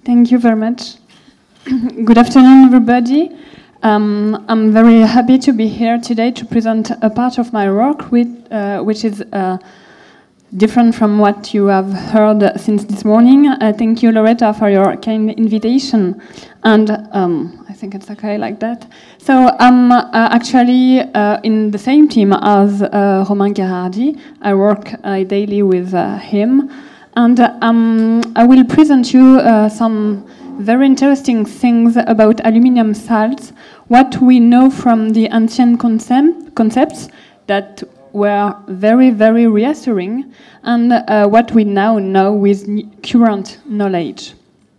Thank you very much. Good afternoon, everybody. I'm very happy to be here today to present a part of my work which is different from what you have heard since this morning. Thank you, Loretta, for your kind invitation. And I think it's okay like that. So I'm actually in the same team as Romain Gherardi. I work daily with him. And I will present you some very interesting things about aluminium salts, what we know from the ancient concepts that were very, very reassuring, and what we now know with current knowledge.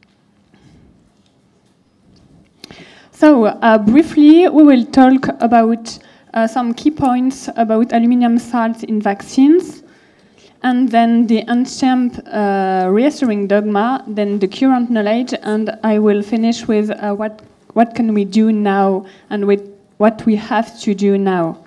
So briefly, we will talk about some key points about aluminium salts in vaccines, and then the ancient reassuring dogma, then the current knowledge, and I will finish with what can we do now and with what we have to do now.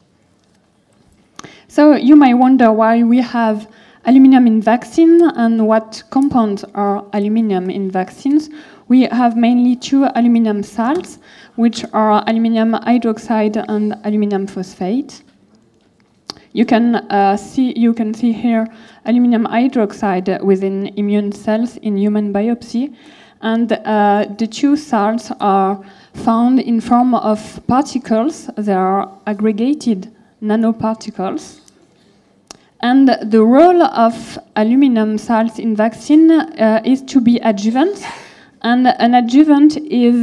So you might wonder why we have aluminium in vaccine and what compounds are aluminium in vaccines. We have mainly two aluminium salts, which are aluminium hydroxide and aluminium phosphate. You can see here aluminium hydroxide within immune cells in human biopsy, and the two salts are found in form of particles. They are aggregated nanoparticles. And the role of aluminium salts in vaccine is to be adjuvant, and an adjuvant is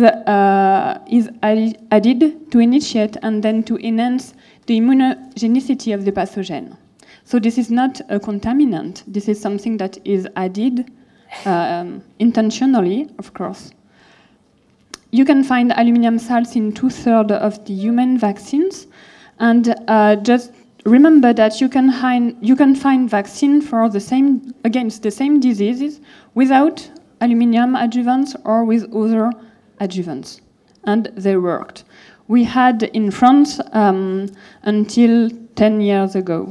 added to initiate and then to enhance the immunogenicity of the pathogen. So this is not a contaminant. This is something that is added intentionally, of course. You can find aluminium salts in 2/3 of the human vaccines, and just remember that you can find vaccine for against the same diseases without aluminium adjuvants or with other adjuvants, and they worked. We had in France until 10 years ago.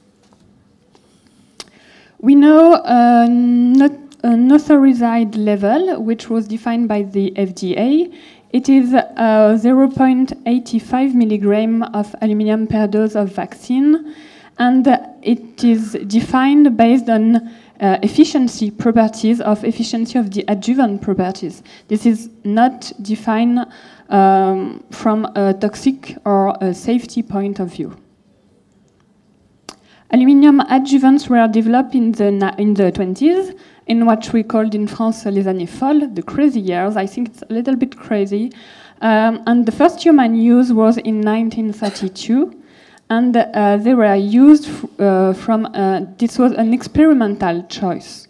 We know an authorized level, which was defined by the FDA. It is 0.85 milligram of aluminium per dose of vaccine, and it is defined based on efficiency of the adjuvant properties. This is not defined from a toxic or a safety point of view. Aluminium adjuvants were developed in the 20s, in what we called in France les années folles, the crazy years. I think it's a little bit crazy. And the first human use was in 1932. And they were used this was an experimental choice.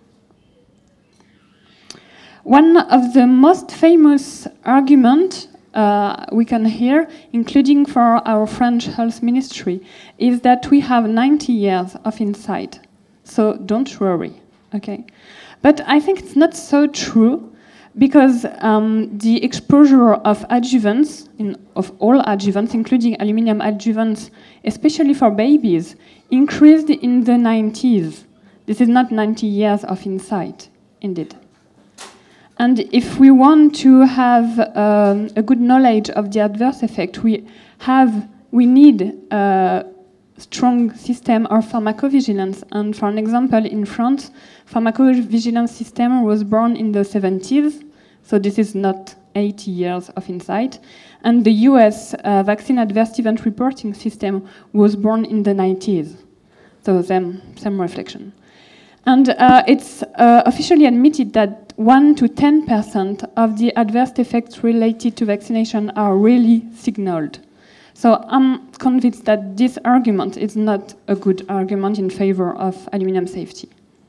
One of the most famous arguments we can hear, including for our French health ministry, is that we have 90 years of insight. So don't worry, okay? But I think it's not so true, because the exposure of adjuvants, of all adjuvants, including aluminium adjuvants, especially for babies, increased in the 90s. This is not 90 years of insight, indeed. And if we want to have a good knowledge of the adverse effect, we need a strong system of pharmacovigilance. And for an example, in France, pharmacovigilance system was born in the 70s, so this is not 80 years of insight. And the US vaccine adverse event reporting system was born in the 90s, so same reflection. And it's officially admitted that 1 to 10% of the adverse effects related to vaccination are really signaled. So I'm convinced that this argument is not a good argument in favor of aluminium safety.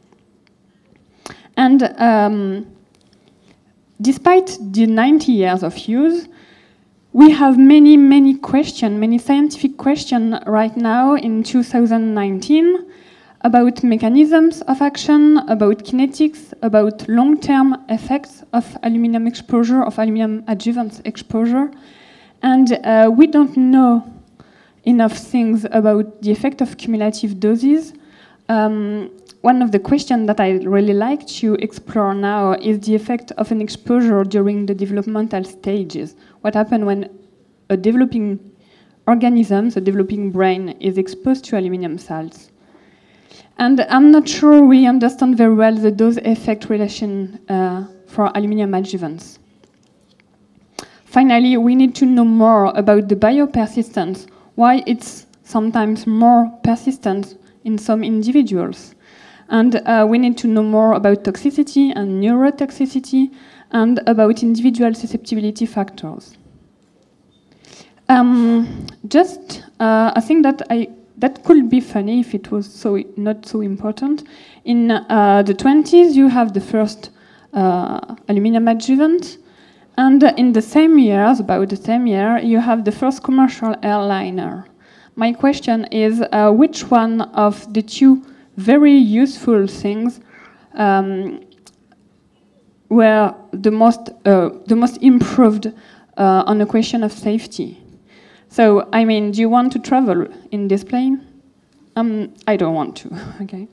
And despite the 90 years of use, we have many questions, many scientific questions right now in 2019 about mechanisms of action, about kinetics, about long-term effects of aluminium exposure, of aluminium adjuvant exposure. And we don't know enough things about the effect of cumulative doses, one of the questions that I really like to explore now is the effect of an exposure during the developmental stages. What happens when a developing organism, a developing brain, is exposed to aluminium salts? And I'm not sure we understand very well the dose-effect relation for aluminium adjuvants. Finally, we need to know more about the biopersistence, why it's sometimes more persistent in some individuals. And we need to know more about toxicity and neurotoxicity and about individual susceptibility factors. I think that could be funny if it was not so important. In the 20s, you have the first aluminium adjuvant, and in the same years, about the same year, you have the first commercial airliner. My question is, which one of the two very useful things were the most improved on a question of safety? So, I mean, do you want to travel in this plane? I don't want to, okay.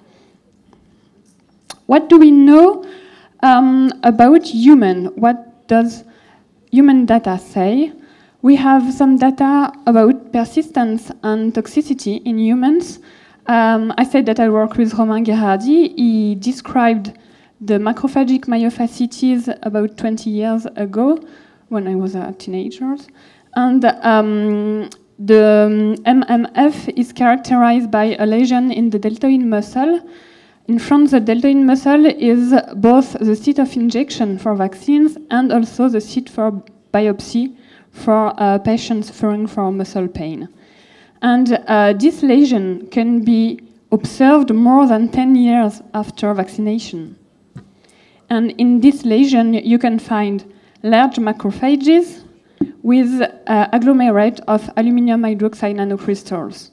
What do we know about human? What does human data say? We have some data about persistence and toxicity in humans. I said that I work with Romain Gherardi. He described the macrophagic myofasciitis about 20 years ago when I was a teenager. And the MMF is characterized by a lesion in the deltoid muscle. In front, the deltoid muscle is both the site of injection for vaccines and also the site for biopsy for patients suffering from muscle pain. And this lesion can be observed more than 10 years after vaccination. And in this lesion, you can find large macrophages with agglomerate of aluminium hydroxide nanocrystals.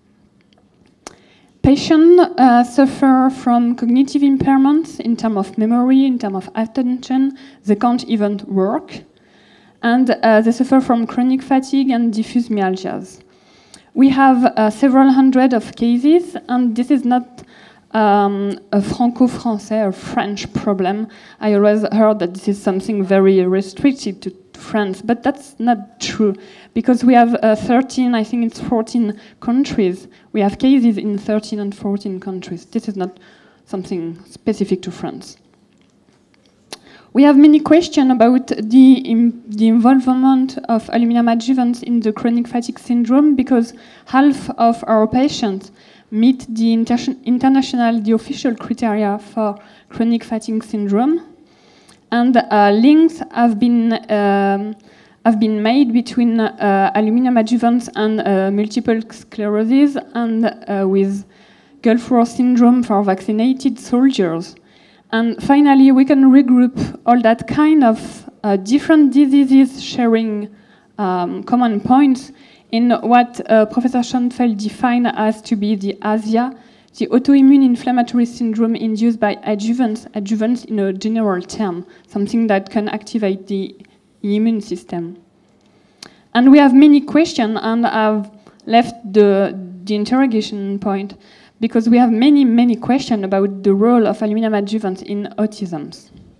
Patients suffer from cognitive impairments in terms of memory, in terms of attention. They can't even work. And they suffer from chronic fatigue and diffuse myalgias. We have several hundred of cases, and this is not a Franco-Français or French problem. I always heard that this is something very restricted to France, but that's not true, because we have 13, I think it's 14 countries. We have cases in 13 and 14 countries. This is not something specific to France. We have many questions about the involvement of aluminium adjuvants in the chronic fatigue syndrome, because half of our patients meet the the official criteria for chronic fatigue syndrome. And links have been made between aluminium adjuvants and multiple sclerosis and with Gulf War syndrome for vaccinated soldiers. And finally, we can regroup all that kind of different diseases sharing common points in what Professor Schoenfeld defined as to be the ASIA, the autoimmune inflammatory syndrome induced by adjuvants in a general term, something that can activate the immune system. And we have many questions, and I've left the interrogation point, because we have many questions about the role of aluminium adjuvants in autism.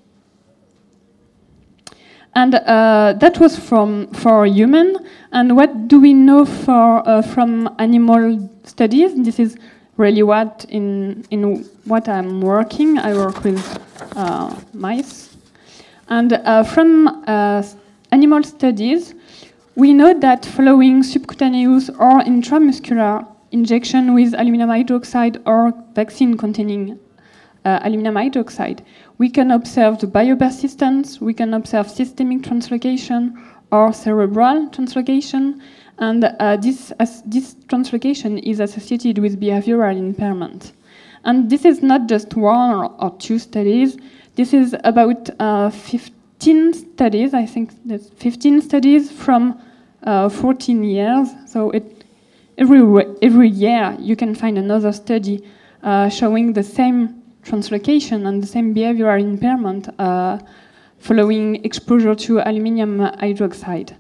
And that was for human. And what do we know from animal studies? This is really what in what I'm working. I work with mice. And from animal studies, we know that following subcutaneous or intramuscular injection with aluminum hydroxide or vaccine containing aluminum hydroxide, we can observe the biopersistence, we can observe systemic translocation or cerebral translocation, and this translocation is associated with behavioral impairment. And this is not just one or two studies, this is about 15 studies, I think that's 15 studies from 14 years, so every year you can find another study showing the same translocation and the same behavioral impairment following exposure to aluminium hydroxide.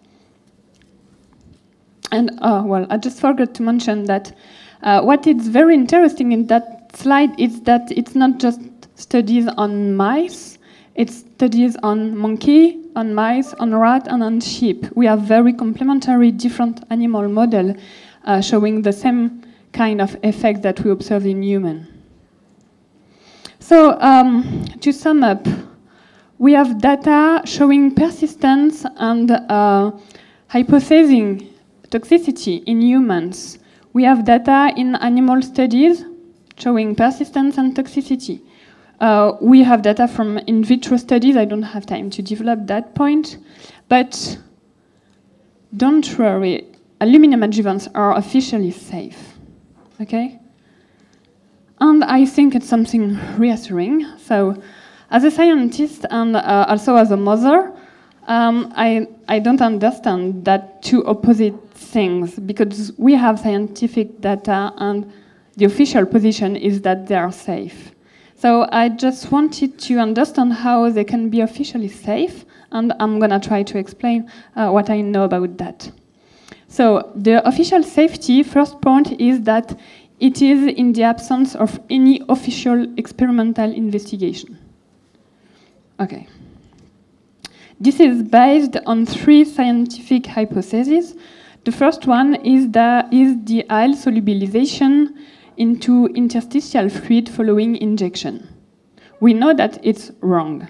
And well, I just forgot to mention that what is very interesting is that slide is that it's not just studies on mice, it's studies on monkey, on mice, on rat, and on sheep. We have very complementary different animal model showing the same kind of effect that we observe in human. So to sum up, we have data showing persistence and hypothesizing toxicity in humans. We have data in animal studies showing persistence and toxicity. We have data from in vitro studies. I don't have time to develop that point. But don't worry, aluminum adjuvants are officially safe. Okay? And I think it's something reassuring. So, as a scientist and also as a mother, I don't understand that two opposite things, because we have scientific data and the official position is that they are safe. So I just wanted to understand how they can be officially safe, and I'm going to try to explain what I know about that. So the official safety, first point is that it is in the absence of any official experimental investigation. Okay. This is based on 3 scientific hypotheses. The first one is the AL solubilization into interstitial fluid following injection. We know that it's wrong.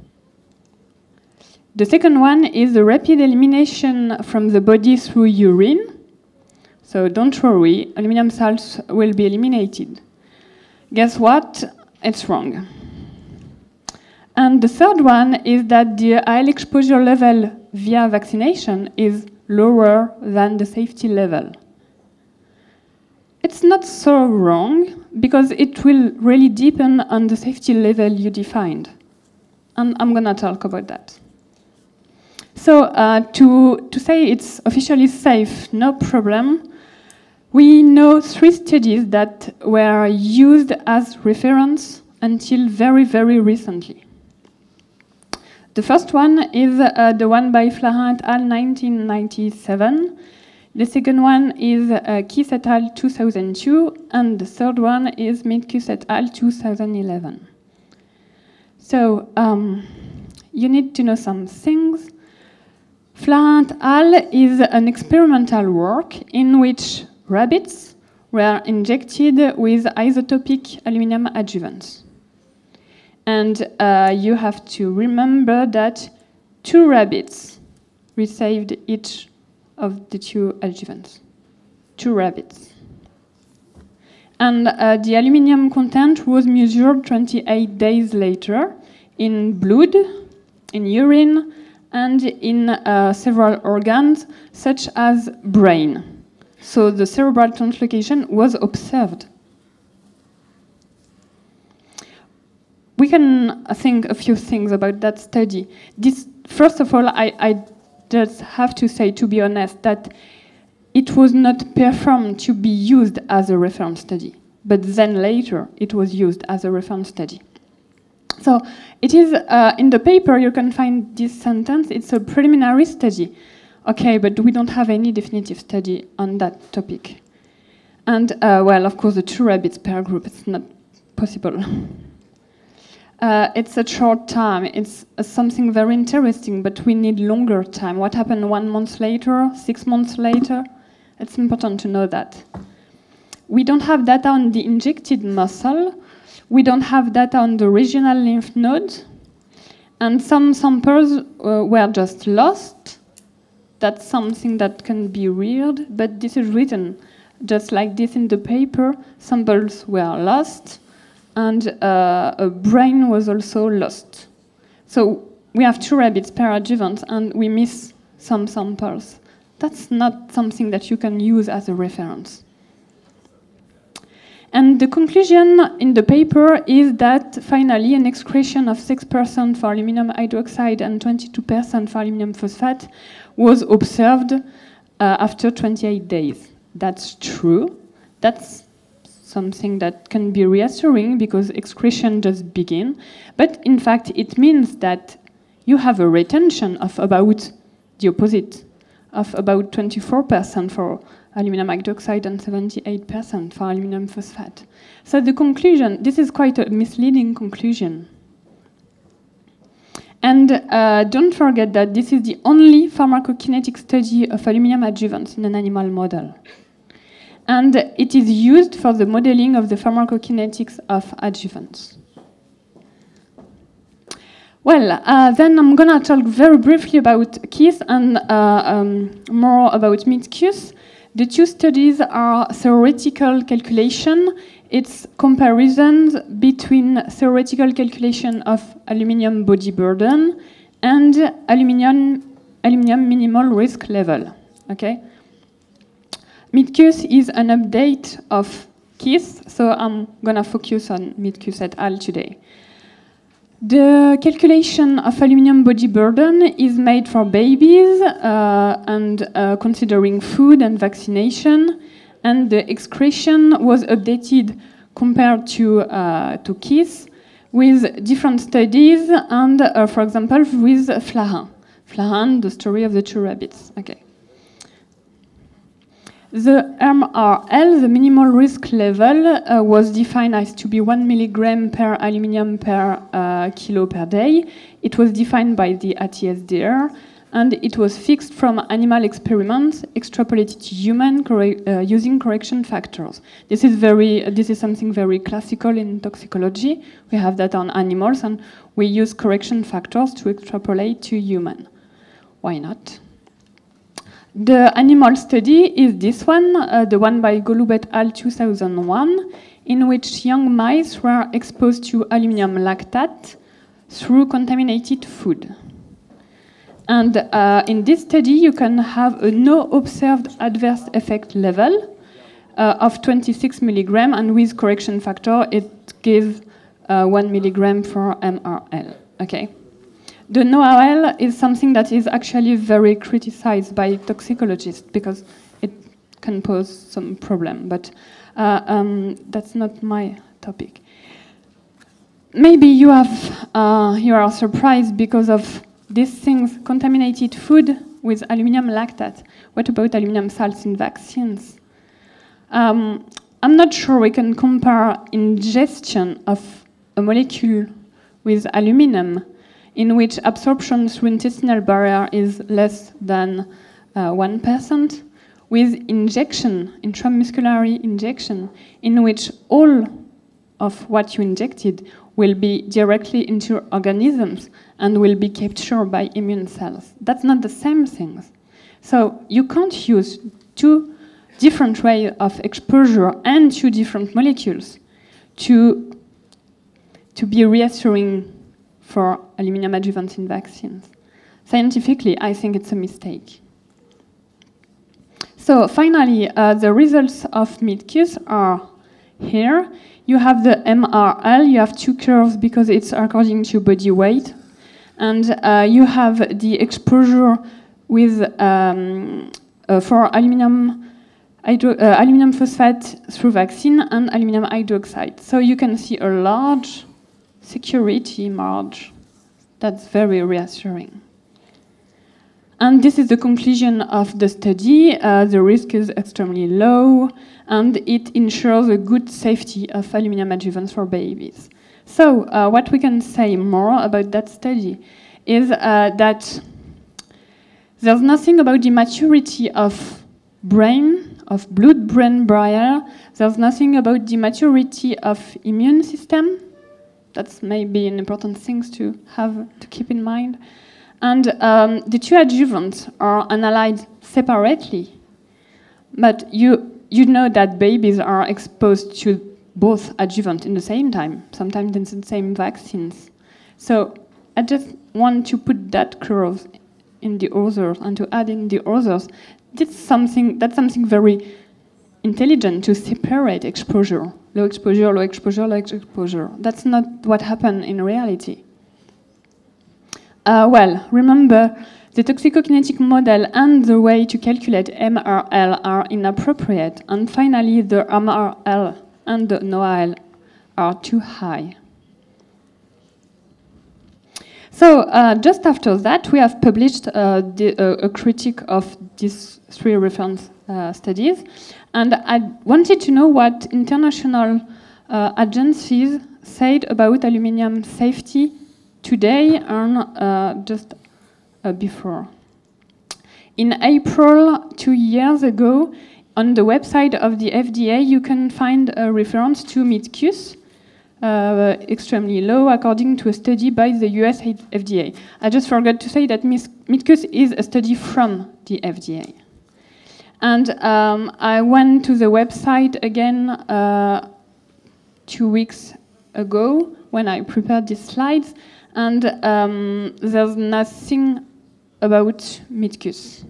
The second one is the rapid elimination from the body through urine. So don't worry, aluminum salts will be eliminated. Guess what? It's wrong. And the third one is that the AL exposure level via vaccination is lower than the safety level. It's not so wrong, because it will really depend on the safety level you defined. And I'm going to talk about that. So to say it's officially safe, no problem, we know 3 studies that were used as reference until very, very recently. The first one is the one by Flahain et al. 1997. The second one is Kiss et al. 2002, and the third one is Midkus et al. 2011. So you need to know some things. Flahain et al. Is an experimental work in which rabbits were injected with isotopic aluminum adjuvants. And you have to remember that 2 rabbits received each of the 2 adjuvants. 2 rabbits. And the aluminum content was measured 28 days later in blood, in urine, and in several organs, such as brain. So the cerebral translocation was observed. We can think a few things about that study. First of all, I just have to say, to be honest, that it was not performed to be used as a reference study, but then later it was used as a reference study. So it is, in the paper you can find this sentence, it's a preliminary study. Okay, but we don't have any definitive study on that topic. And, well, of course, the 2 rabbits per group, it's not possible. It's a short time. It's something very interesting, but we need longer time. What happened 1 month later, 6 months later? It's important to know that. We don't have data on the injected muscle. We don't have data on the regional lymph nodes. And some samples were just lost. That's something that can be weird, but this is written just like this in the paper. Samples were lost. And a brain was also lost. So we have 2 rabbits per adjuvant, and we miss some samples. That's not something that you can use as a reference. And the conclusion in the paper is that, finally, an excretion of 6% for aluminum hydroxide and 22% for aluminum phosphate was observed after 28 days. That's true. That's something that can be reassuring, because excretion just begin. But in fact, it means that you have a retention of about the opposite of about 24% for aluminum hydroxide and 78% for aluminum phosphate. So the conclusion, this is quite a misleading conclusion. And don't forget that this is the only pharmacokinetic study of aluminum adjuvants in an animal model. And it is used for the modeling of the pharmacokinetics of adjuvants. Well, then I'm going to talk very briefly about KISS and more about MITCUS. The two studies are theoretical calculation. It's comparisons between theoretical calculation of aluminium body burden and aluminium minimal risk level. Okay. MITCUS is an update of KISS, so I'm going to focus on MITCUS et al. Today. The calculation of aluminium body burden is made for babies and considering food and vaccination, and the excretion was updated compared to KISS with different studies and, for example, with Flahain. Flahain, the story of the two rabbits. Okay. The MRL, the minimal risk level, was defined as to be 1 milligram per aluminium per kilo per day. It was defined by the ATSDR, and it was fixed from animal experiments extrapolated to human using correction factors. This is something very classical in toxicology. We have that on animals, and we use correction factors to extrapolate to human. Why not? The animal study is this one, the one by Golub et al. 2001, in which young mice were exposed to aluminum lactate through contaminated food. And in this study, you can have a no observed adverse effect level of 26 milligram, and with correction factor, it gives 1 milligram for MRL. Okay. The NOAL is something that is actually very criticized by toxicologists because it can pose some problem, but that's not my topic. Maybe you are surprised because of these things, contaminated food with aluminum lactate. What about aluminum salts in vaccines? I'm not sure we can compare ingestion of a molecule with aluminum in which absorption through intestinal barrier is less than 1%, with injection, intramuscular injection, in which all of what you injected will be directly into organisms and will be captured by immune cells. That's not the same thing. So you can't use two different ways of exposure and two different molecules to be reassuring for aluminum adjuvants in vaccines. Scientifically, I think it's a mistake. So finally, the results of MITCUS are here. You have the MRL, you have two curves because it's according to body weight. And you have the exposure with, for aluminum phosphate through vaccine and aluminum hydroxide. So you can see a large security margin. That's very reassuring. And this is the conclusion of the study. The risk is extremely low, and it ensures a good safety of aluminum adjuvants for babies. So what we can say more about that study is that there's nothing about the maturity of brain, of blood-brain barrier. There's nothing about the maturity of immune system. That's maybe an important thing to keep in mind. And the two adjuvants are analyzed separately. But you know that babies are exposed to both adjuvants in the same time, sometimes in the same vaccines. So I just want to put that curve in the others and to add in the others. That's something very intelligent to separate exposure. Low exposure, low exposure, low exposure. That's not what happened in reality. Well, remember, the toxicokinetic model and the way to calculate MRL are inappropriate. And finally, the MRL and the NOAL are too high. So just after that, we have published a critique of these 3 reference studies, and I wanted to know what international agencies said about aluminium safety today and just before. In April 2 years ago, on the website of the FDA, you can find a reference to MITCUS, extremely low, according to a study by the US FDA. I just forgot to say that MITCUS is a study from the FDA. And I went to the website again 2 weeks ago when I prepared these slides, and there's nothing about MITCUS.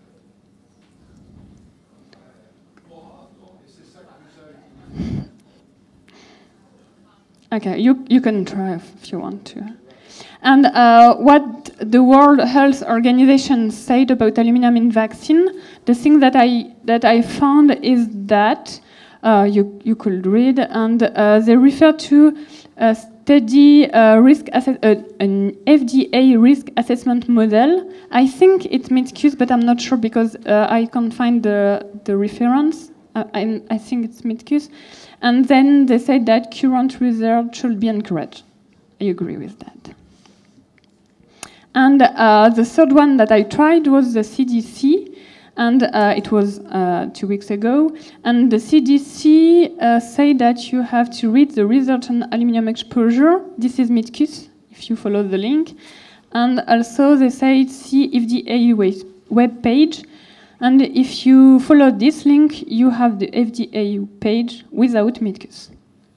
Okay, you can try if you want to. And what the World Health Organization said about aluminum in vaccine, the thing that I found is that you could read, and they refer to a study an FDA risk assessment model. I think it's MITCUS, but I'm not sure because I can't find the reference. I think it's MITCUS. And then they said that current research should be encouraged. I agree with that. And the third one that I tried was the CDC, and it was 2 weeks ago. And the CDC said that you have to read the research on aluminum exposure. This is MITCUS, if you follow the link. And also they say see FDA web page. And if you follow this link, you have the FDA page without MITCUS.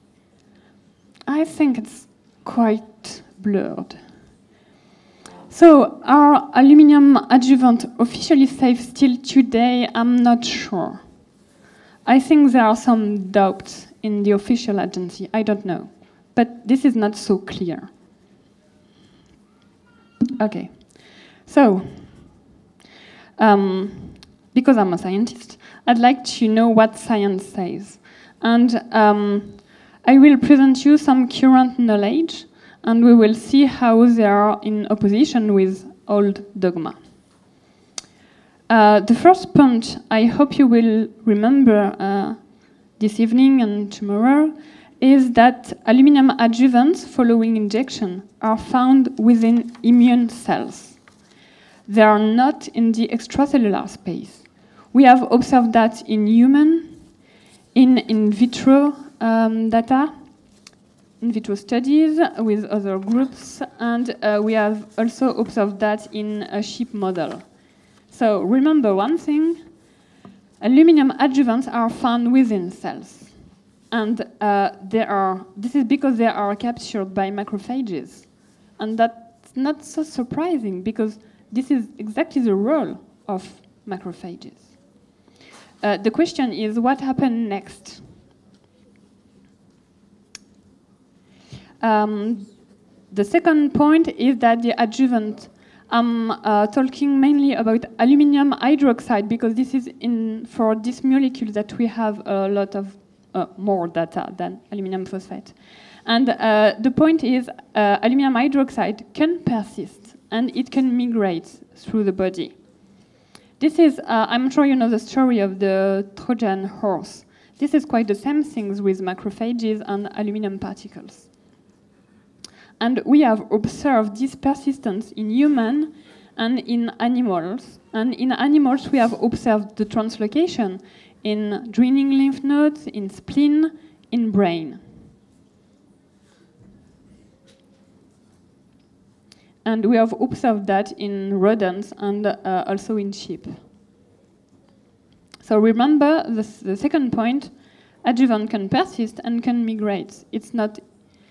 I think it's quite blurred. So, are aluminum adjuvant officially safe still today? I'm not sure. I think there are some doubts in the official agency. I don't know. But this is not so clear. Okay. So, because I'm a scientist, I'd like to know what science says. And I will present you some current knowledge, and we will see how they are in opposition with old dogma. The first point I hope you will remember this evening and tomorrow is that aluminum adjuvants following injection are found within immune cells. They are not in the extracellular space. We have observed that in human, in vitro data, in vitro studies with other groups, and we have also observed that in a sheep model. So remember one thing, aluminum adjuvants are found within cells. And this is because they are captured by macrophages. And that's not so surprising because this is exactly the role of macrophages. The question is, what happened next? The second point is that the adjuvant, I'm talking mainly about aluminum hydroxide because this is for this molecule that we have a lot of more data than aluminum phosphate. And the point is aluminum hydroxide can persist and it can migrate through the body. This is, I'm sure you know the story of the Trojan horse. This is quite the same things with macrophages and aluminum particles. And we have observed this persistence in humans and in animals. And in animals, we have observed the translocation in draining lymph nodes, in spleen, in brain. And we have observed that in rodents and also in sheep. So remember the second point, adjuvant can persist and can migrate. It's not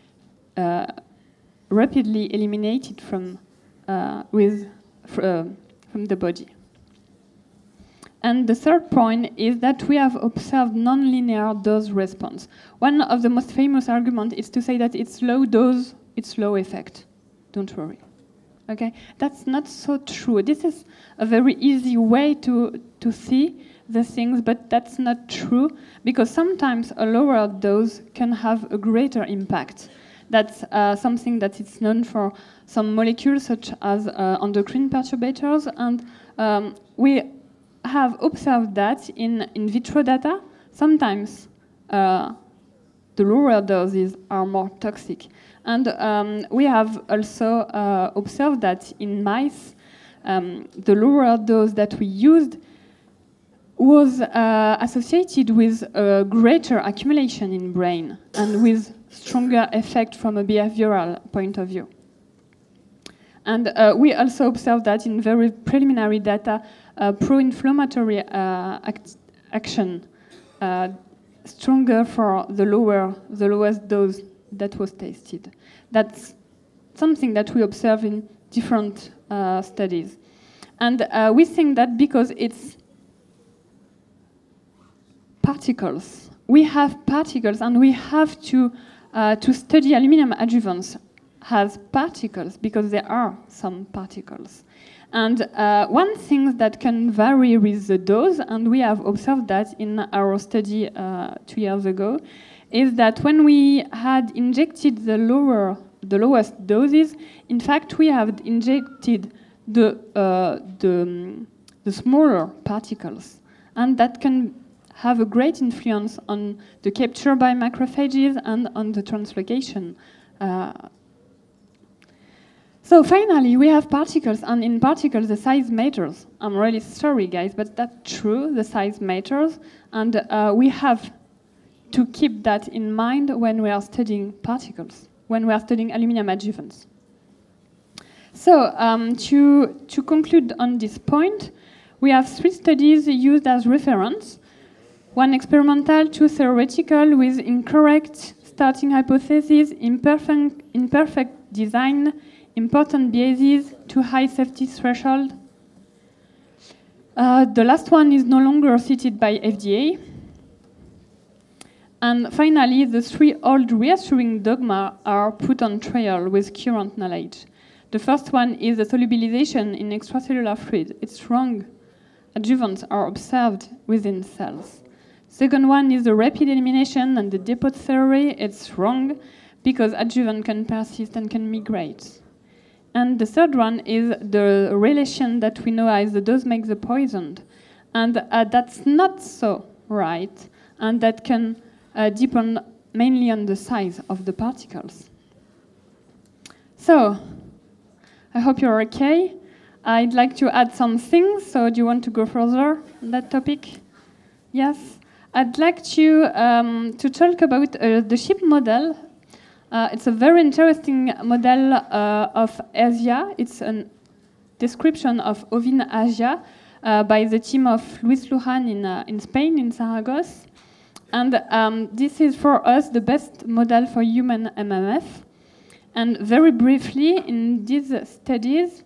rapidly eliminated from the body. And the third point is that we have observed nonlinear dose response. One of the most famous arguments is to say that it's low dose, it's low effect. Don't worry. Okay, that's not so true. This is a very easy way to see the things, but that's not true because sometimes a lower dose can have a greater impact. That's something that is known for some molecules such as endocrine perturbators, and we have observed that in vitro data, sometimes the lower doses are more toxic. And we have also observed that in mice, the lower dose that we used was associated with a greater accumulation in brain and with stronger effect from a behavioral point of view. And we also observed that in very preliminary data, pro-inflammatory action stronger for the lowest dose that was tested. That's something that we observe in different studies. And we think that because it's particles, we have particles, and we have to study aluminum adjuvants as particles because there are some particles. And one thing that can vary with the dose, and we have observed that in our study 2 years ago, is that when we had injected the lowest doses, in fact we have injected the smaller particles, and that can have a great influence on the capture by macrophages and on the translocation. So finally, we have particles, and in particles, the size matters. I'm really sorry, guys, but that's true, the size matters, and we have to keep that in mind when we are studying particles, when we are studying aluminum adjuvants. So to conclude on this point, we have 3 studies used as reference. 1 experimental, 2 theoretical, with incorrect starting hypothesis, imperfect design, important biases, too high safety threshold. The last one is no longer cited by FDA. And finally, the 3 old reassuring dogma are put on trial with current knowledge. The first one is the solubilization in extracellular fluid. It's wrong. Adjuvants are observed within cells. Second one is the rapid elimination and the depot theory. It's wrong because adjuvant can persist and can migrate. And the third one is the relation that we know as the dose makes the poison. And that's not so right, and that can depend mainly on the size of the particles. So, I hope you're okay. I'd like to add some things, so do you want to go further on that topic? Yes? I'd like to talk about the SHIP model. It's a very interesting model of Asia. It's a description of ovine Asia by the team of Luis Lujan in Spain, in Saragossa. And this is for us the best model for human MMF. And very briefly, in these studies,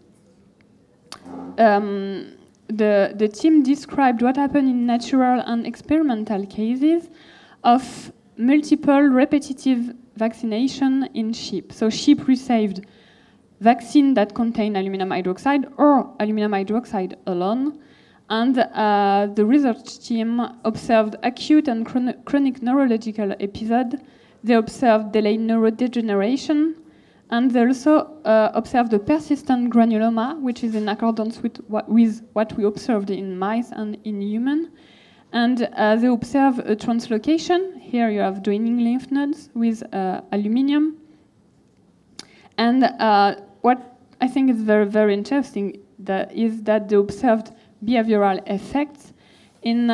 the team described what happened in natural and experimental cases of multiple repetitive vaccination in sheep. So sheep received vaccine that contain aluminum hydroxide or aluminum hydroxide alone. And the research team observed acute and chronic neurological episodes. They observed delayed neurodegeneration. And they also observed a persistent granuloma, which is in accordance with what we observed in mice and in human. And they observe a translocation. Here you have draining lymph nodes with aluminium. And what I think is very, very interesting is that they observed behavioral effects in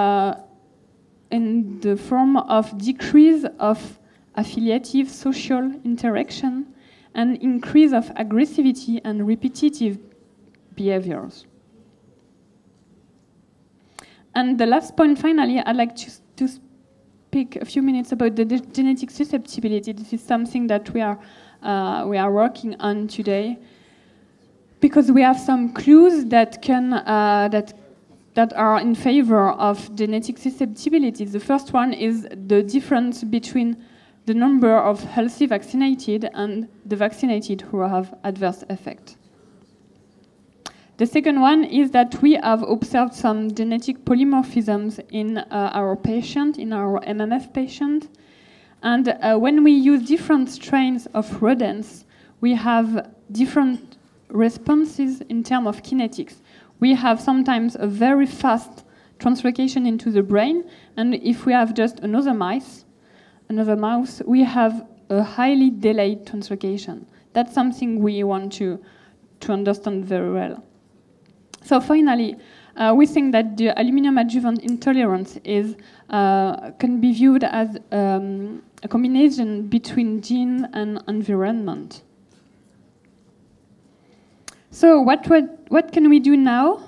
the form of decrease of affiliative social interaction and increase of aggressivity and repetitive behaviors. And the last point, finally, I'd like to speak a few minutes about the genetic susceptibility. This is something that we are working on today, because we have some clues that can that are in favor of genetic susceptibility. The first one is the difference between the number of healthy vaccinated and the vaccinated who have adverse effect. The second one is that we have observed some genetic polymorphisms in our patient, in our MMF patient. And when we use different strains of rodents, we have different responses in terms of kinetics. We have sometimes a very fast translocation into the brain, and if we have just another mouse, we have a highly delayed translocation. That's something we want to understand very well. So finally, we think that the aluminum adjuvant intolerance can be viewed as a combination between gene and environment. So what can we do now?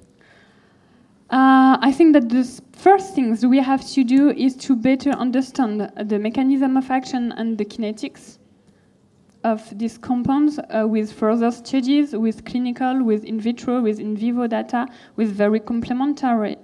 I think that the first things we have to do is to better understand the mechanism of action and the kinetics of these compounds with further studies, with clinical, with in vitro, with in vivo data, with very complementary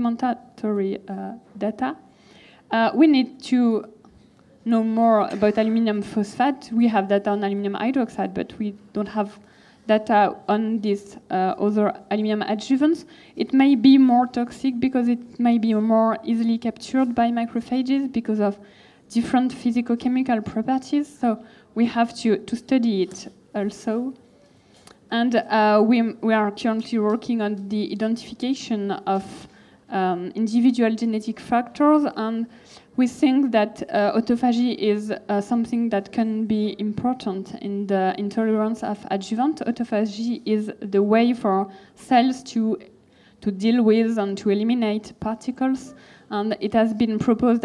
data. We need to know more about aluminum phosphate. We have data on aluminum hydroxide, but we don't have data on these other aluminum adjuvants. It may be more toxic because it may be more easily captured by macrophages because of different physicochemical properties. So we have to study it also. And we are currently working on the identification of individual genetic factors, and we think that autophagy is something that can be important in the intolerance of adjuvant. Autophagy is the way for cells to deal with and to eliminate particles, and it has been proposed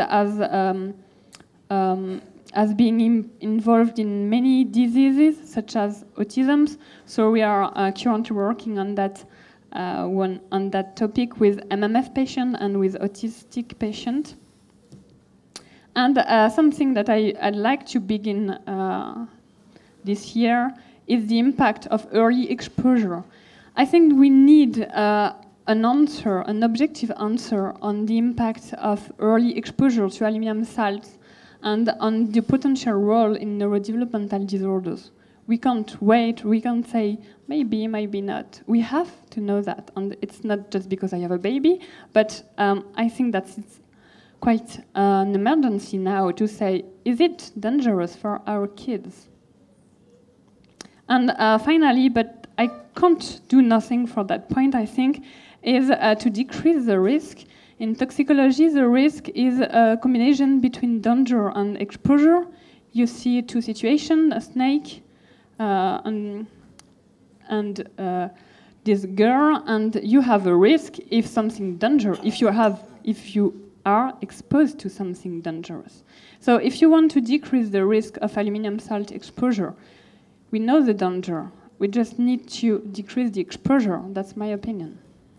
as being involved in many diseases, such as autism. So we are currently working on that on that topic with MMF patient and with autistic patient. And something that I'd like to begin this year is the impact of early exposure. I think we need an answer, an objective answer on the impact of early exposure to aluminum salts and on the potential role in neurodevelopmental disorders. We can't wait, we can't say, maybe, maybe not. We have to know that, and it's not just because I have a baby, but I think that it's quite an emergency now to say, is it dangerous for our kids? And finally, but I can't do nothing for that point, I think, is to decrease the risk. In toxicology, the risk is a combination between danger and exposure. You see two situations, a snake and this girl, and you have a risk if something dangerous, if you are exposed to something dangerous. So if you want to decrease the risk of aluminum salt exposure, we know the danger. We just need to decrease the exposure. That's my opinion.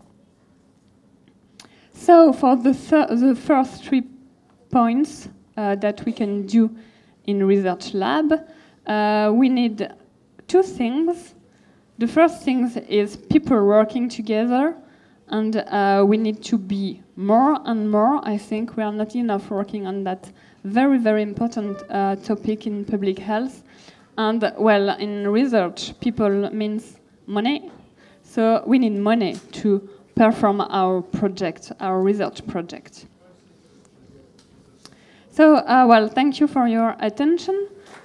So for the first 3 points that we can do in research lab, we need 2 things. The first thing is people working together, and we need to be more and more. I think we are not enough working on that very, very important topic in public health. And well, in research, people means money. So we need money to perform our project, our research project. So, well, thank you for your attention.